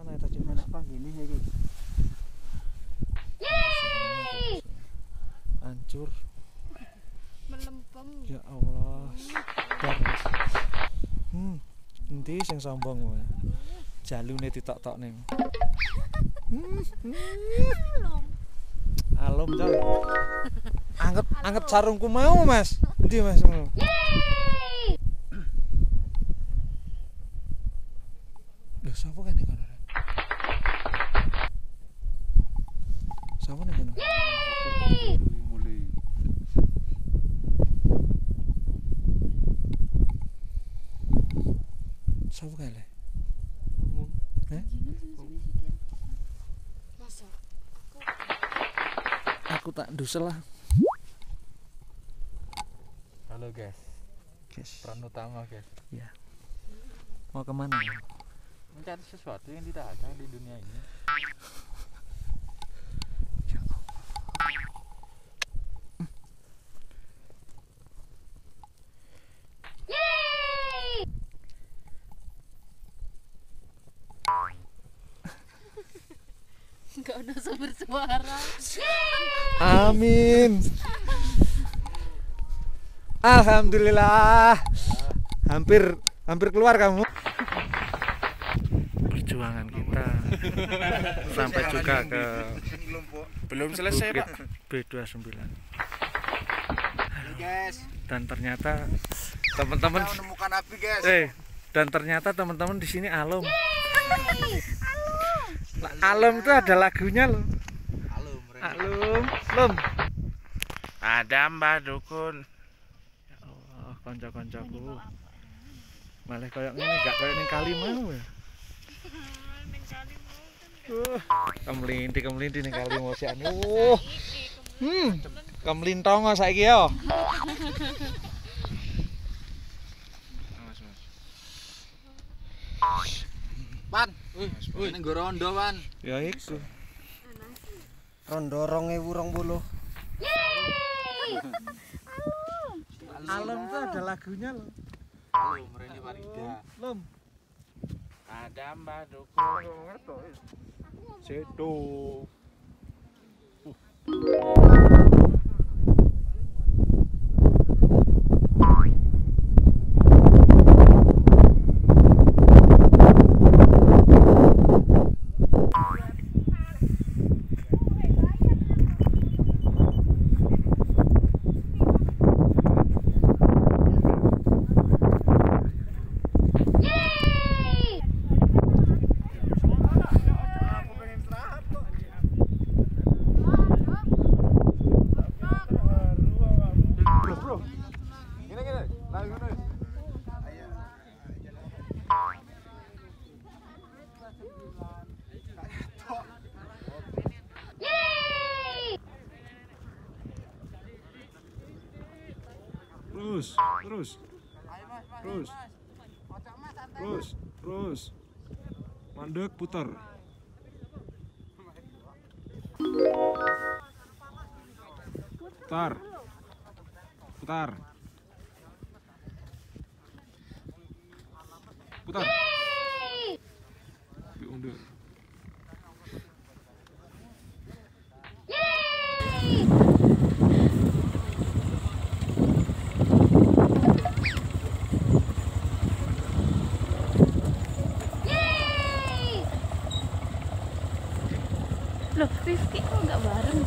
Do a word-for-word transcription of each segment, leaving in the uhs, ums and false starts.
mana tadi Mana apa gini ya iki? Hancur. Melempem. Ya Allah. Dar. Hmm. Endi sing sombong wae. Jalune ditok-tokne. Hmm. Belum. Alum, Cal. Anget anget sarungku mau, Mas. Endi, Mas? Lho, sapa kene kono? Sapa nang kono? Mulai. Sapa kene? Eh? Masa? Aku tak ndusel lah. Halo guys, Guys. peran utama guys. Ya. Mau kemana? Mencari sesuatu yang tidak ada di dunia ini. Ya Allah. Enggak ada sumber suara. Amin. Alhamdulillah. Hampir hampir keluar kamu. Perjuangan kita sampai juga ke Belum selesai Bukit Pak. B dua puluh sembilan. Guys, Dan ternyata teman-teman kita menemukan api guys. eh dan ternyata teman-teman di sini alum. Nah, alum itu ada lagunya loh. Halo mereka. Alum, lum. Ada Mbak Dukun. Ya Allah, kanca-kancaku. Malah koyo ngene gak koyo ning kali mau ya. Uh, kemlinti kemlinti ning kali mau sian. Uh. Hmm, kemlintongo saiki yo. Mas, mas. Pan, wih, wih, ning rondo, Pan. Ya iku. Rondo rong ewu rong puluh. Alum itu ada lagunya loh. Halo, Reni Farida. Lum. Ada Mbak Dukun. Sedo. Terus, terus. Terus. Terus, terus. Mandek putar. Putar. Putar. Putar. Diundur. Loh, Rifki kok nggak bareng?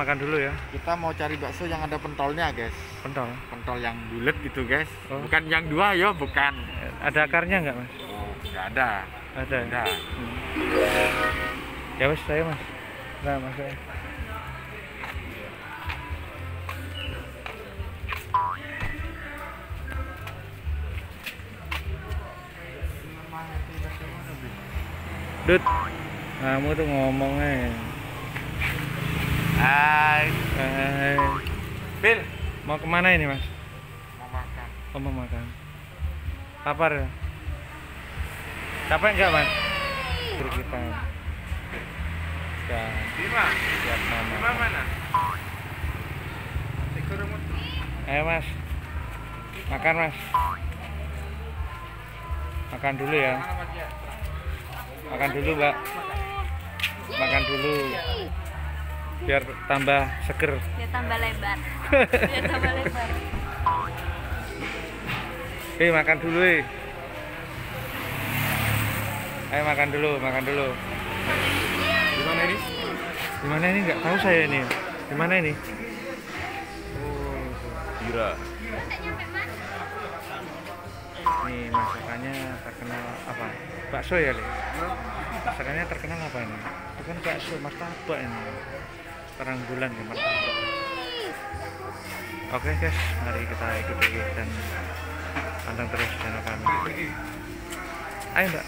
makan dulu ya. Kita mau cari bakso yang ada pentolnya, guys. Pentol. Pentol yang bulat gitu, guys. Oh. Bukan yang dua ya, bukan. Ada akarnya nggak mas? Oh, nggak ada. Ada. Ada. Hmm. Ya wes saya mas. Nah mas saya. Dut, kamu tuh ngomongnya. Hai. Hai. Bil, Mau kemana ini mas? mau makan. Oh, mau makan. Lapar ya? Capek nggak mas? Tur kita. Ya, Bima, siap mama. Bima mana? Ayo mas, makan mas. Makan dulu ya. Makan dulu mbak. Makan dulu. Biar tambah seger. Dia tambah lebar. Dia tambah lebar. Hei makan dulu eh. Ayo makan dulu, makan dulu. Di mana ini? Di mana ini nggak tahu saya ini. Di mana ini? Bira. Nih masakannya terkenal apa? Bakso ya, Le? Masakannya terkenal apa ini? Bukan bakso, martabak ini. Terang bulan ya martabak. Oke guys, mari kita ikuti dan pantang terus channel kami. Ayo mbak.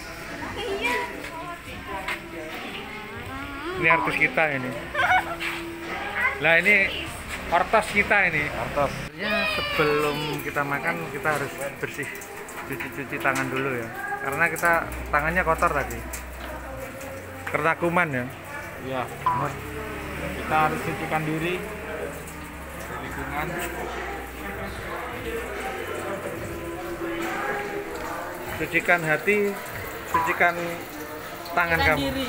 Ini artis kita ini. Lah ini ortos kita ini. Ortos. Ya sebelum kita makan kita harus bersih, cuci-cuci tangan dulu ya. Karena kita tangannya kotor tadi. Karena kuman ya. Iya. Kita harus cucikan diri. Lingkungan. Cucikan hati, cucikan tangan kamu. Diri.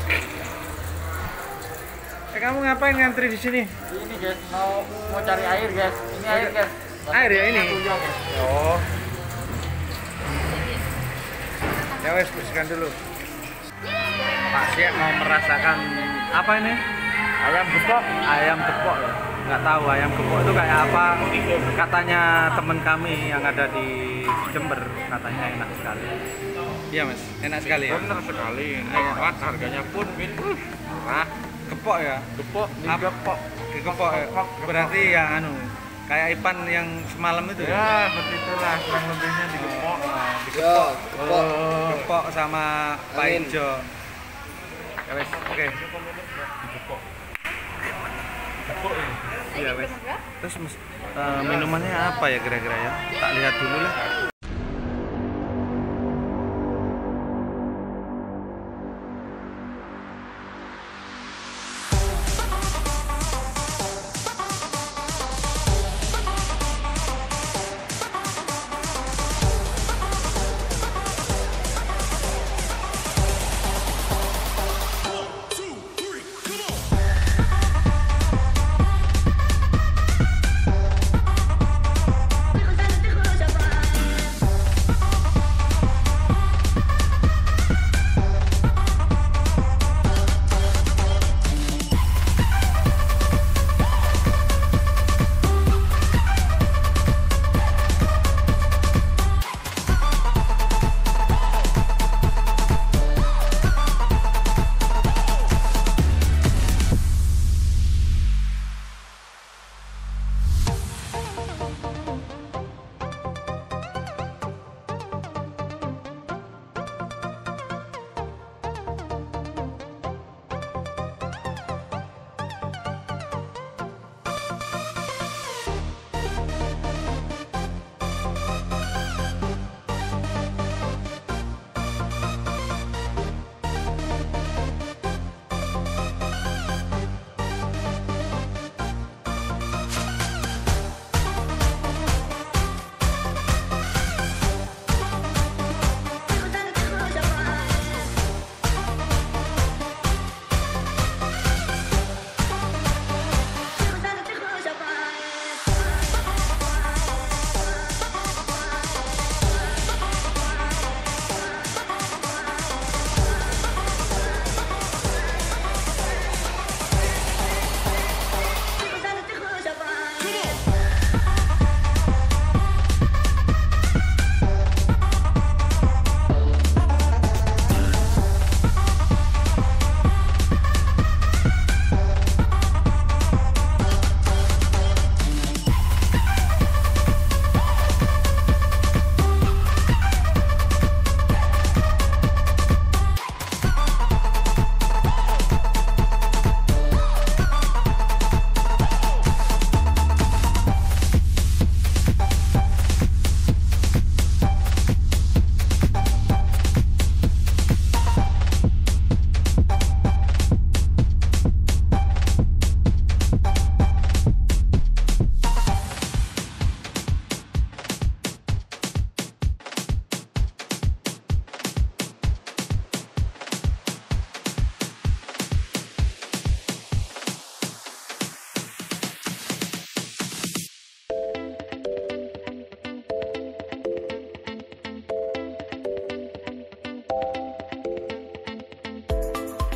Eh kamu ngapain ngantri di sini? Ini guys, mau mau cari air guys. Ini air guys. Air ya ini? Tuyul, guys. Oh. Ya wes bersihkan dulu. Pak Syek mau merasakan apa ini? Ayam gepok. Ayam gepok ya? Nggak tahu ayam gepok itu kayak apa. Katanya teman kami yang ada di Jember katanya enak sekali. Iya mas, enak sekali ya. Bener sekali. Nikmat, harganya pun min uh, murah. Gepok ya? Gepok, mie Apa? gepok. Gepok ya? Berarti ya anu kayak Ipan yang semalam itu ya? Ya, seperti itulah kurang lebihnya di gepok. Oh, di Yo, gepok. gepok. Oh, gepok sama Pak Amin. Ijo. Ya wes, oke. Iya wes. Terus mes- eh, minumannya apa ya kira-kira ya? Tak lihat dulu lah.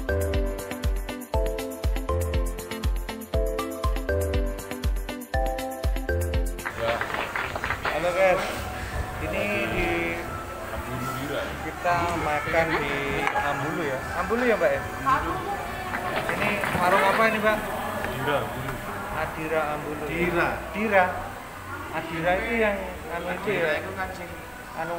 Halo guys, ini di kita makan di Ambulu ya. Ambulu ya Mbak ya? Ini warung apa ini Mbak? Dira, Adira Ambulu. Dira. Dira. Adira itu yang anu itu ya. Itu kan sing anu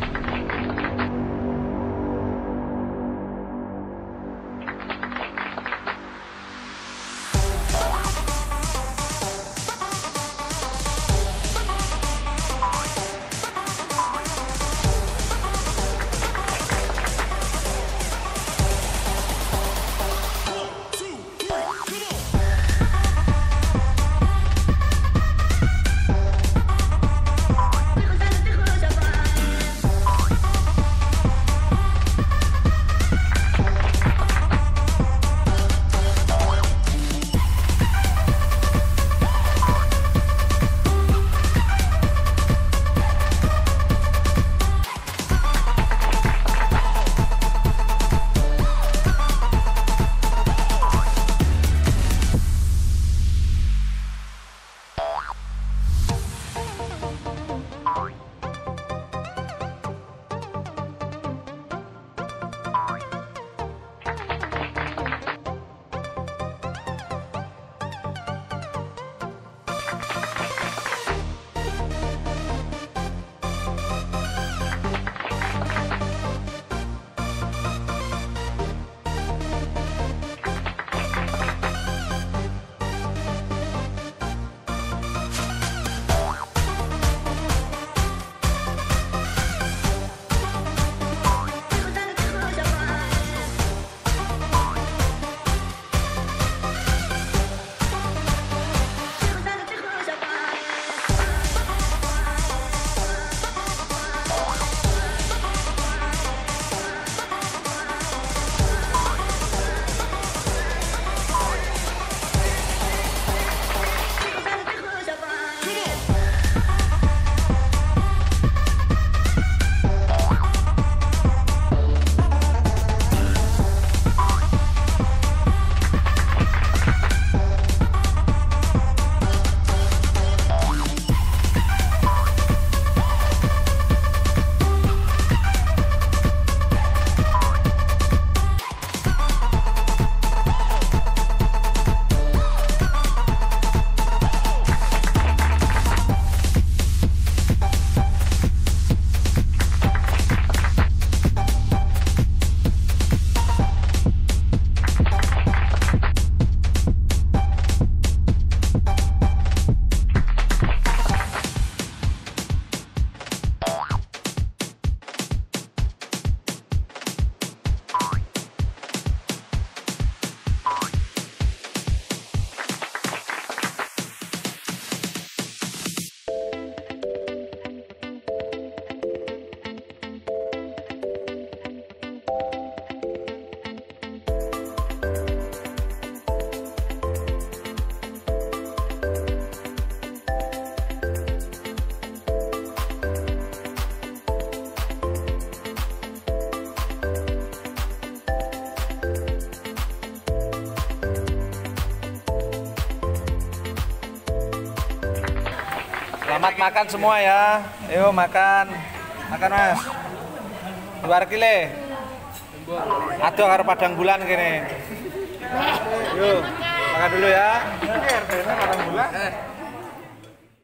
Selamat makan semua ya. Ayo makan. Makan Mas. Dua kile. Aduh karo padang bulan kene. Yuk, makan dulu ya. Padang bulan.